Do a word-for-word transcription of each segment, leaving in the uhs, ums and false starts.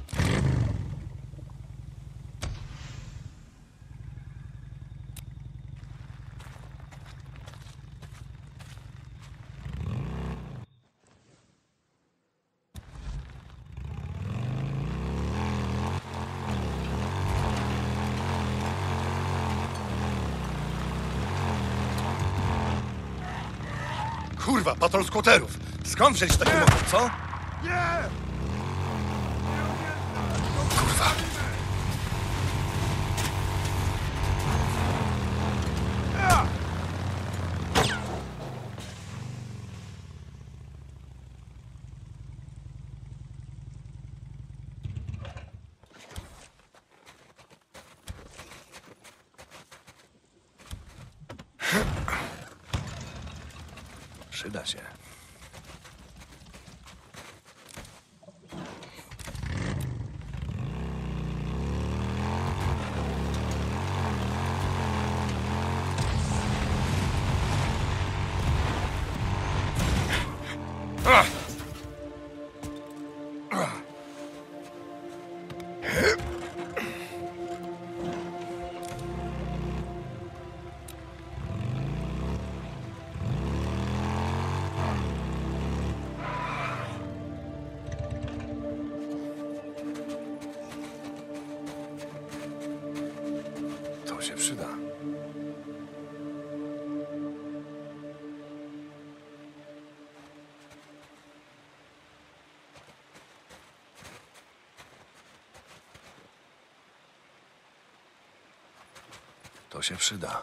Kurwa, patrol skłoterów! Skąd wziąć taki motor, co? Nie! Kurwa. Przyda się. To się przyda. To się przyda.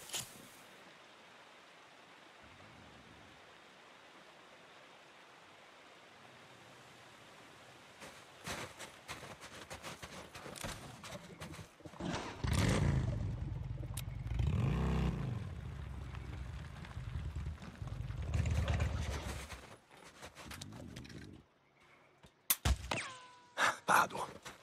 Padło.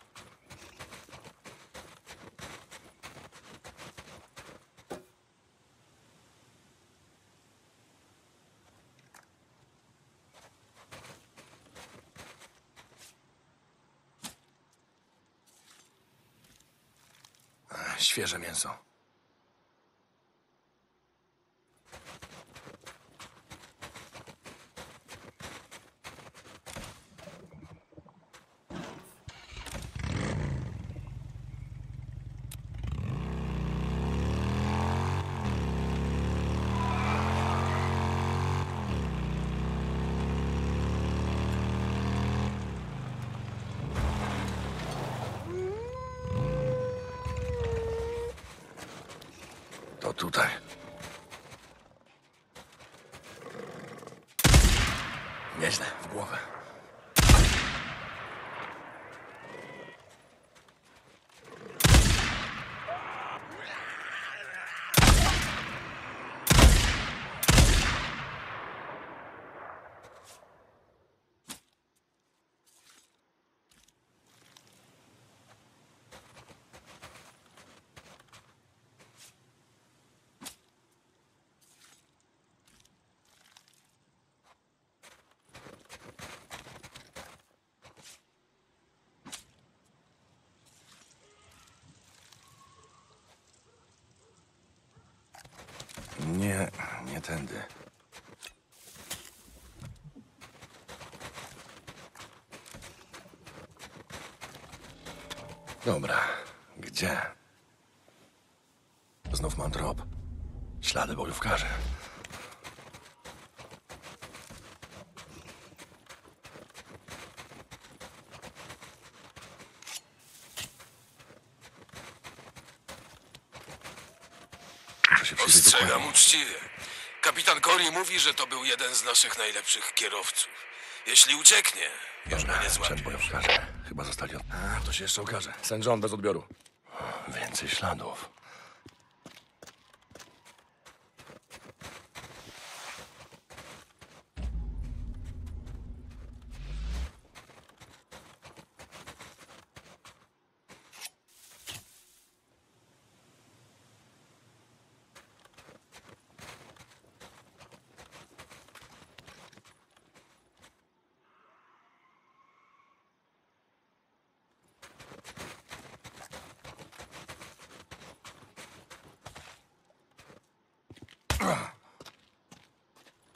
Świeże mięso. To tutaj. Nieźle, w głowę. Nie, nie tędy. Dobra, gdzie? Znów mam trop. Ślady bojówkarzy. Ostrzegam uczciwie. Kapitan Cory mówi, że to był jeden z naszych najlepszych kierowców. Jeśli ucieknie, już go nie złapiesz. Bojówkarze. Chyba zostali od... A, to się jeszcze okaże. Saint John bez odbioru. Więcej śladów.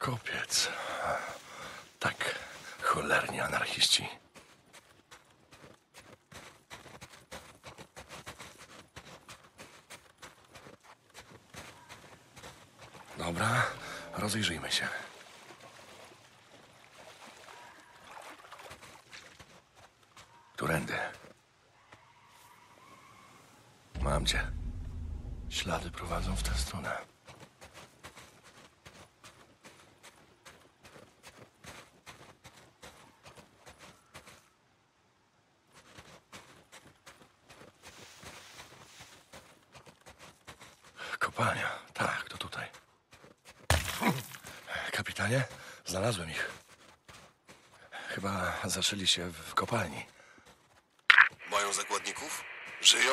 Kopiec. Tak, cholerni anarchiści. Dobra, rozejrzyjmy się. Którędy? Mam cię. Ślady prowadzą w tę stronę. Kopalnia. Tak, to tutaj. Kapitanie, znalazłem ich. Chyba zaszyli się w kopalni. Mają zakładników? Żyją?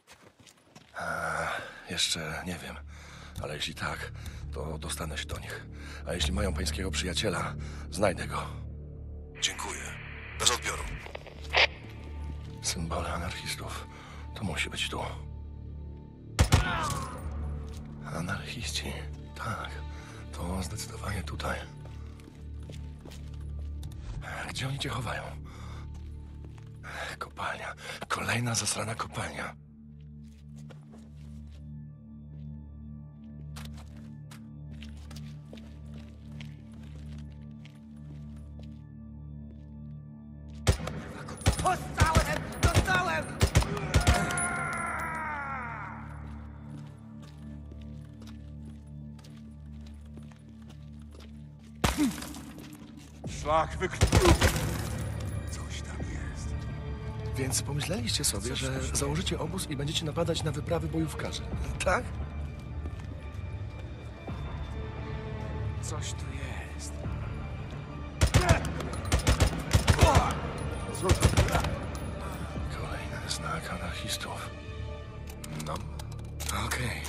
Jeszcze nie wiem, ale jeśli tak, to dostanę się do nich. A jeśli mają pańskiego przyjaciela, znajdę go. Dziękuję. Bez odbioru. Symbole anarchistów. To musi być tu. Anarchiści. Tak, to zdecydowanie tutaj. Gdzie oni cię chowają? Kopalnia. Kolejna zasrana kopalnia. Dostałem! Dostałem! Szlak wykrył. Coś tam jest. Więc pomyśleliście sobie, że założycie obóz i będziecie napadać na wyprawy bojówkarzy, tak? Coś tu jest. Kolejny znak anarchistów. No, okej.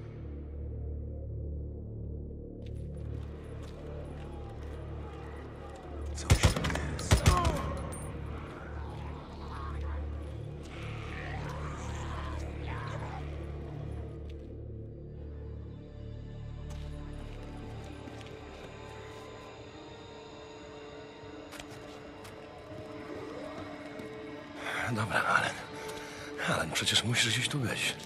Coś tu jest. Dobra, Allen. Allen, przecież musisz gdzieś tu być.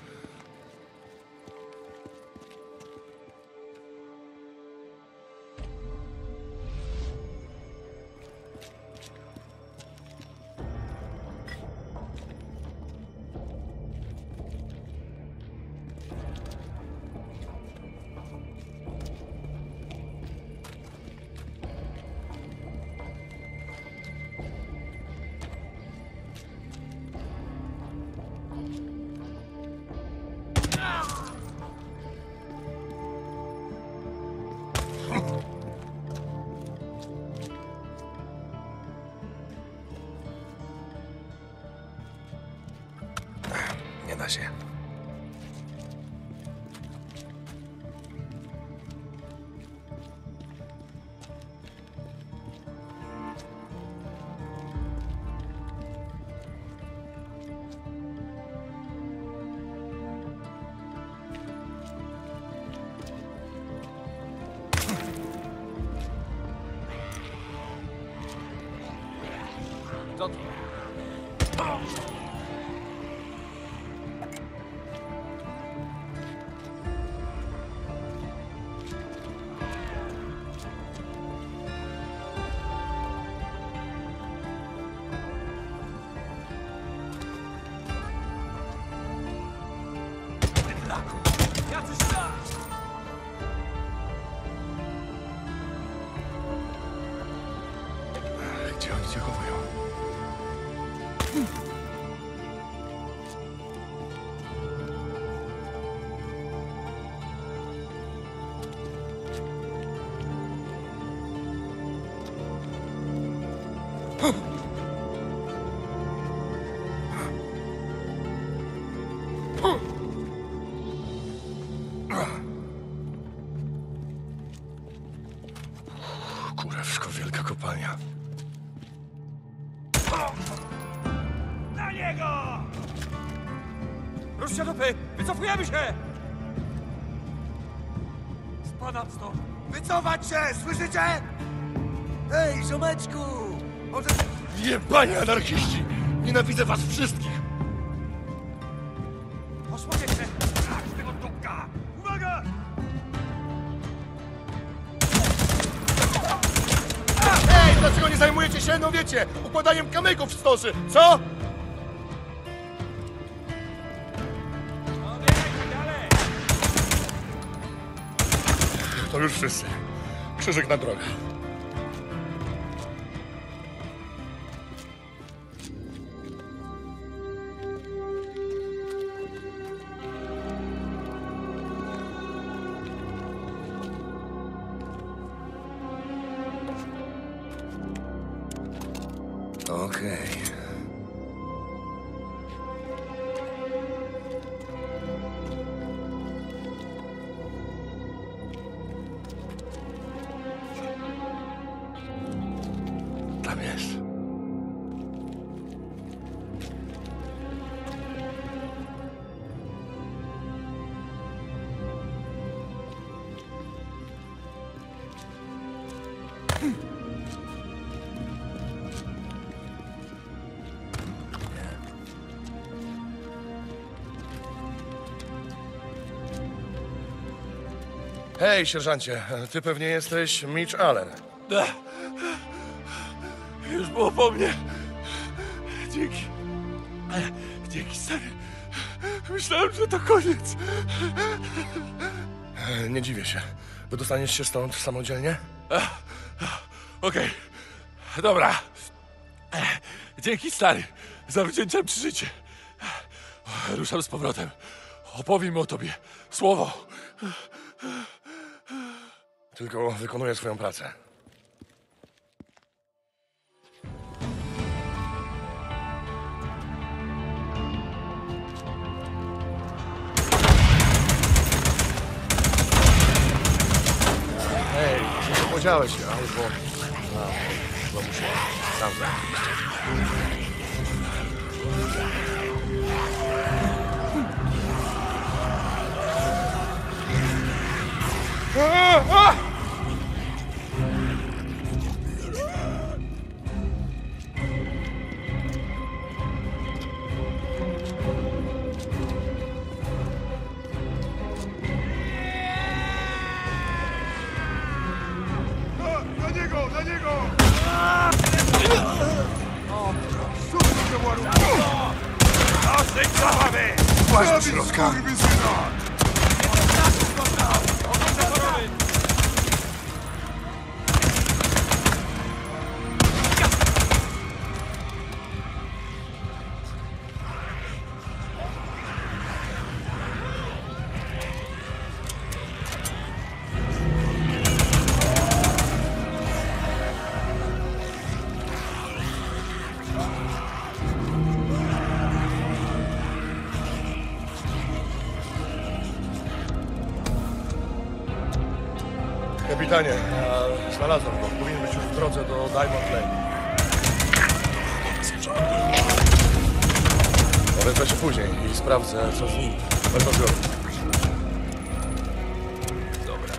Nie da się. Co to? Jacyś tam! Gdzie oni cię chowają? Kurewsko, wielka kopalnia. Na niego! Ruszcie dupy! Wycofujemy się! Spadam stąd! Wycofać się! Słyszycie? Hej, ziomeczku! Może... Jebani anarchiści! Nienawidzę was wszystkich! Osłonię się! Trać tego dupka! Uwaga! Ej, dlaczego nie zajmujecie się, no wiecie, układaniem kamyków w stoży, co? To już wszyscy. Krzyżyk na drogę. Okej. Tam jest. Hej, sierżancie, ty pewnie jesteś Mitch Allen. Już było po mnie. Dzięki. Dzięki, stary. Myślałem, że to koniec. Nie dziwię się. Wydostaniesz się stąd samodzielnie? Okej. Dobra. Dzięki, stary, za wdzięczne przeżycie. Ruszam z powrotem. Opowiem o tobie. Słowo. Tylko wykonuję swoją pracę. Hej, nie podziałeś się, albo... No, chyba muszę sam zrobić. Na niego! Na niego! Rzuć się, łaruchu! Dosyć zabawy! Właź do środka! Kapitanie, ja znalazłem go. Powinien być już w drodze do Diamond Lane. Odezwę się później i sprawdzę, co z nim. Bardzo zdrowy. Dobra.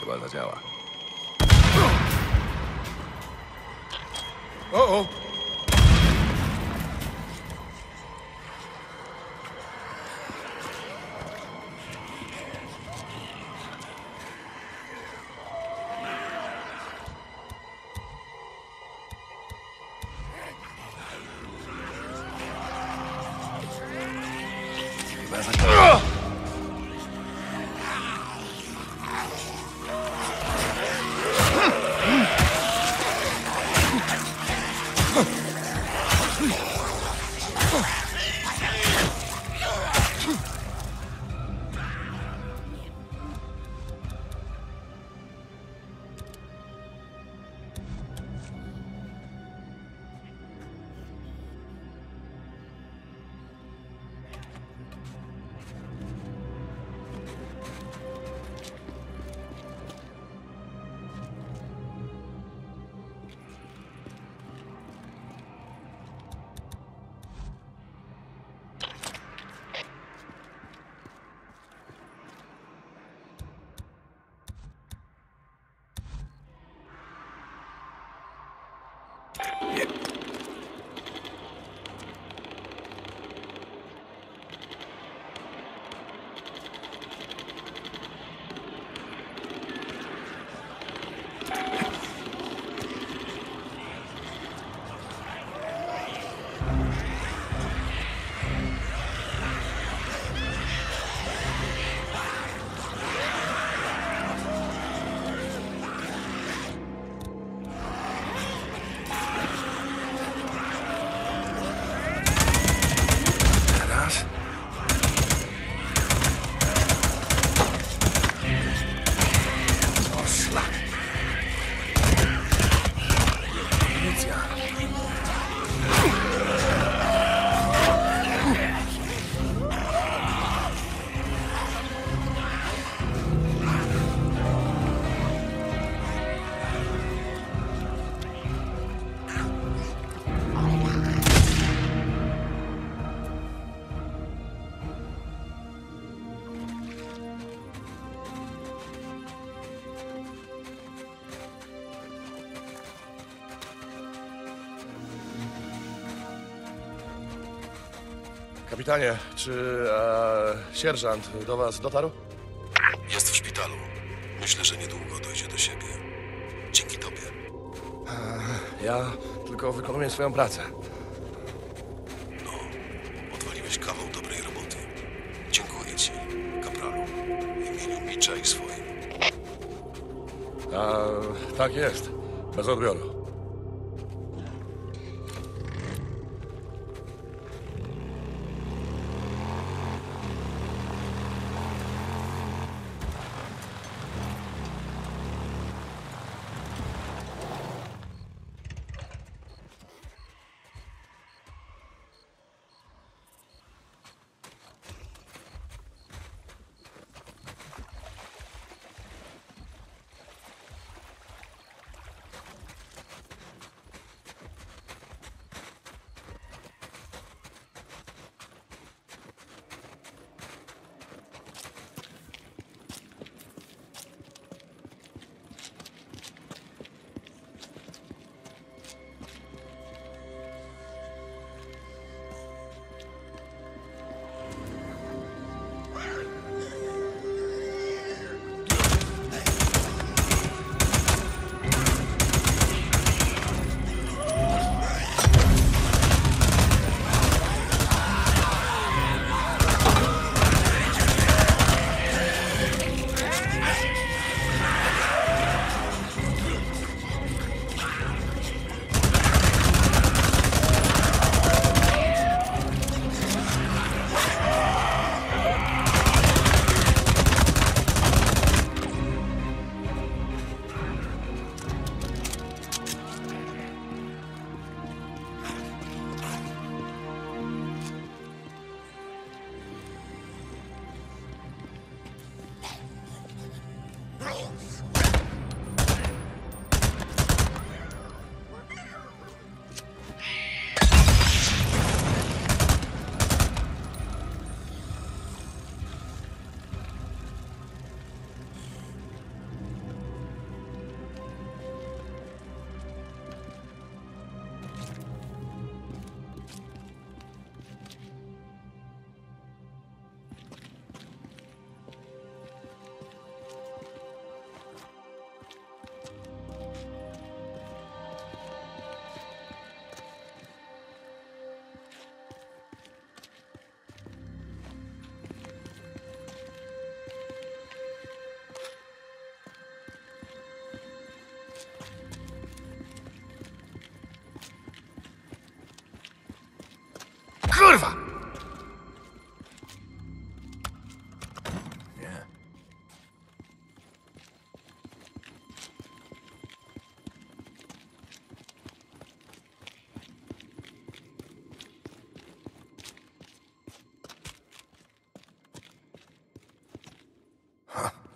chyba zadziała. O, o! Chyba zadziała. Teraz? O, szlak. Amunicja. Kapitanie, czy e, sierżant do was dotarł? Jest w szpitalu. Myślę, że niedługo dojdzie do siebie. Dzięki tobie. Ja tylko wykonuję swoją pracę. No, odwaliłeś kawał dobrej roboty. Dziękuję ci, kapralu. W imieniu Mitcha i swoim. A, tak jest. Bez odbioru.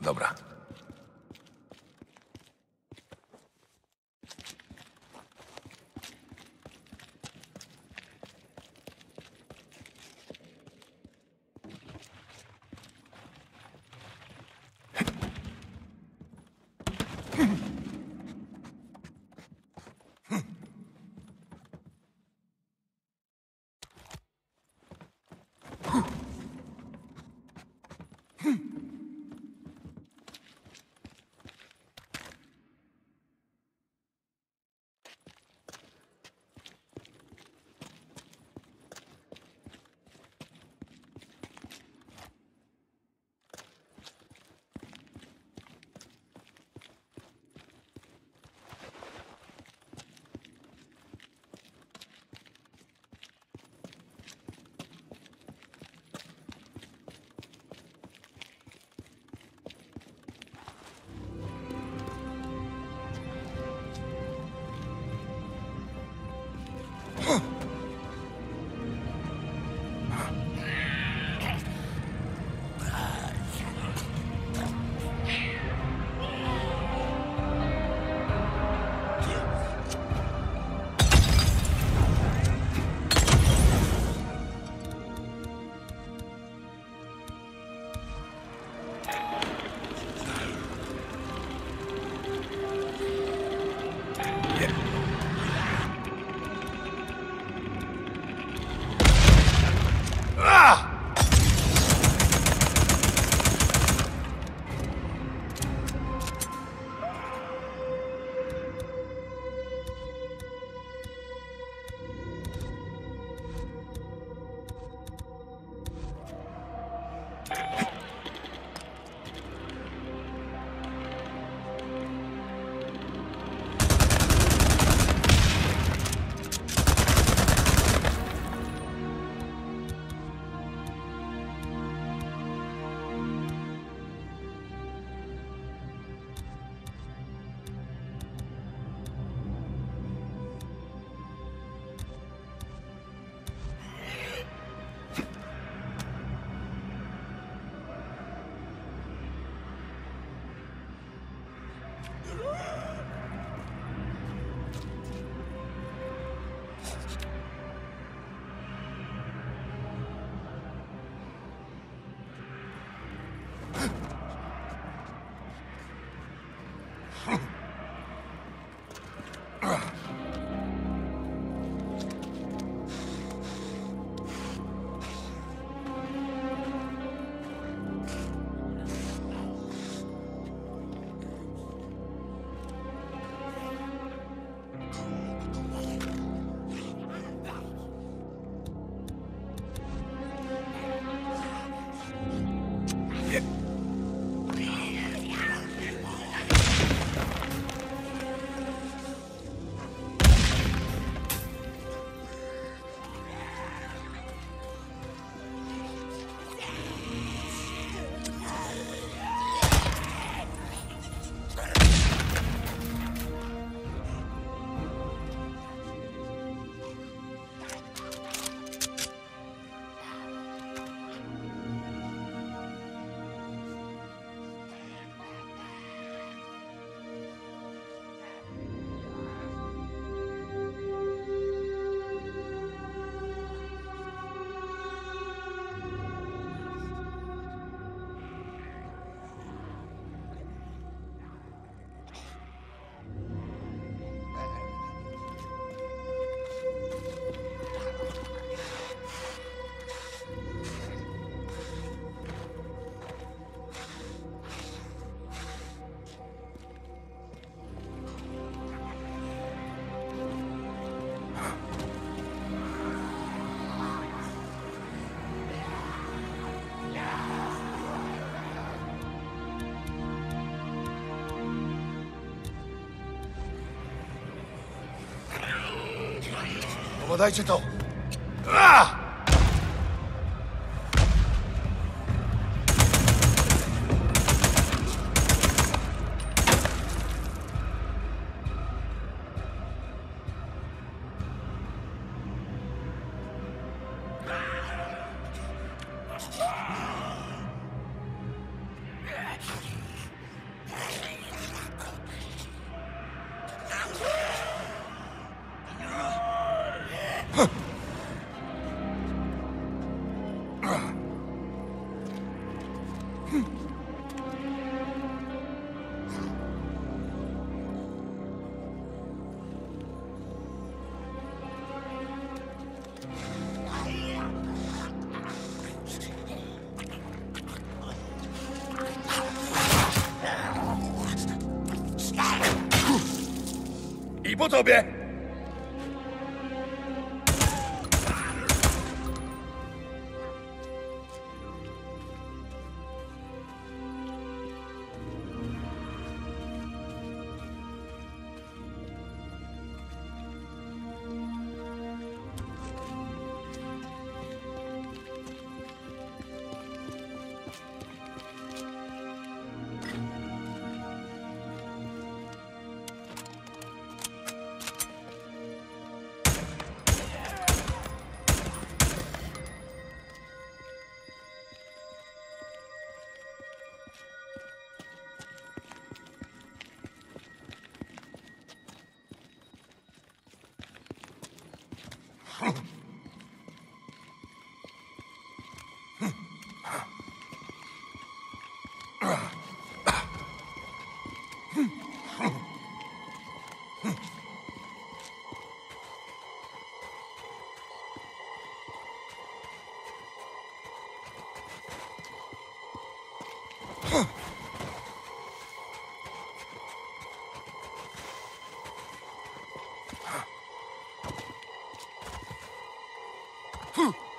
Dobra. Podajcie to! A! I po tobie! Huh.